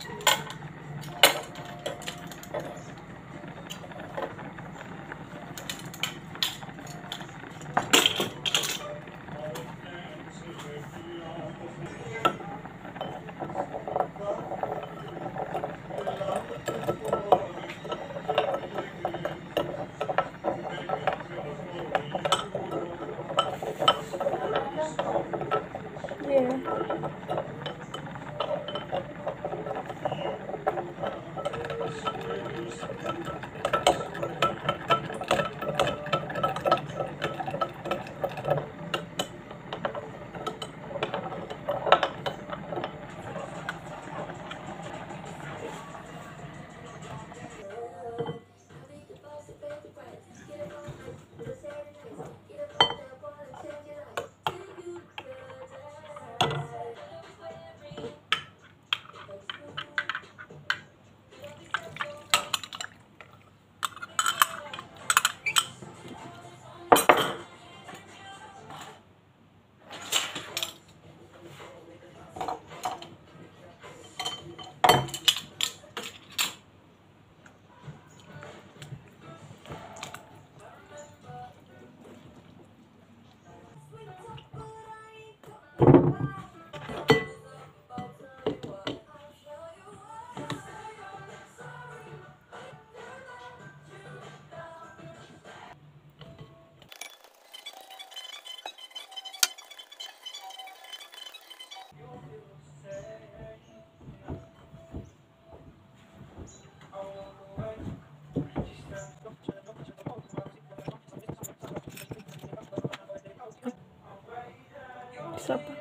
Isa pa.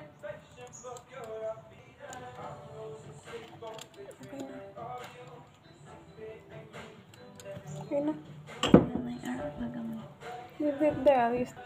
Okay na. May araw pa gamay. Bibit there, at least.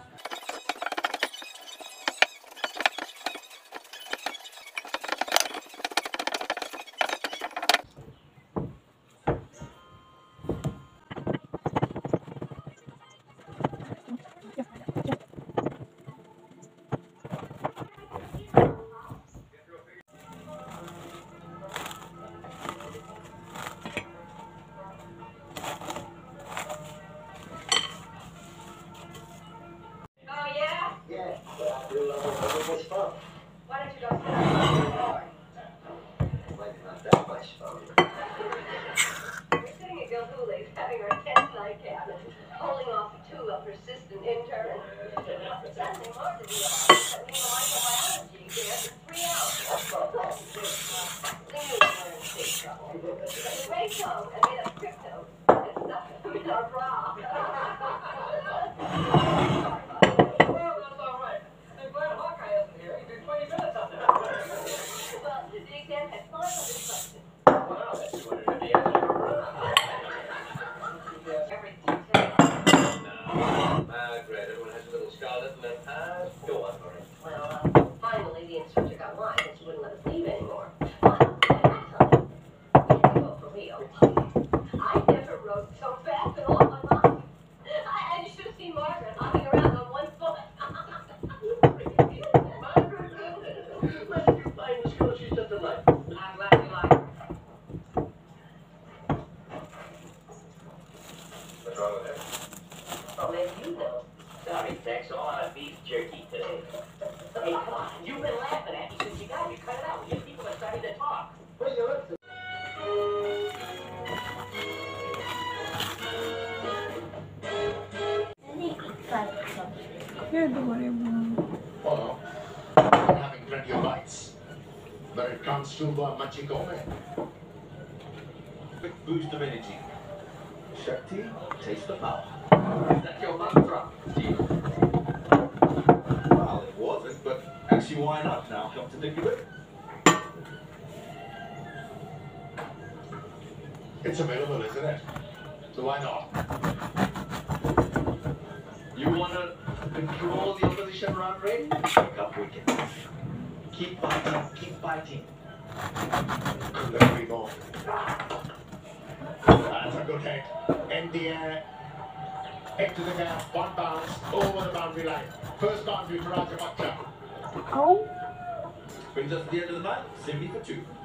Yeah, don't worry about it. Well, I'm having plenty of bites, but it comes through by magic only. Quick boost of energy. Shakti, taste the power. Is that your mantra, Steve? Well, it wasn't, but actually, why not now? Come to think of it. It's available, isn't it? So why not? You want to control the opposition run rate? Wake up, Wicket. Keep biting, keep biting. Couldn't agree more. That's a good hit. In the air. Hit to the gap. One bounce. Over the boundary line. First boundary for Raja Bhatta. Oh. Brings us to the end of the night. Simply for two.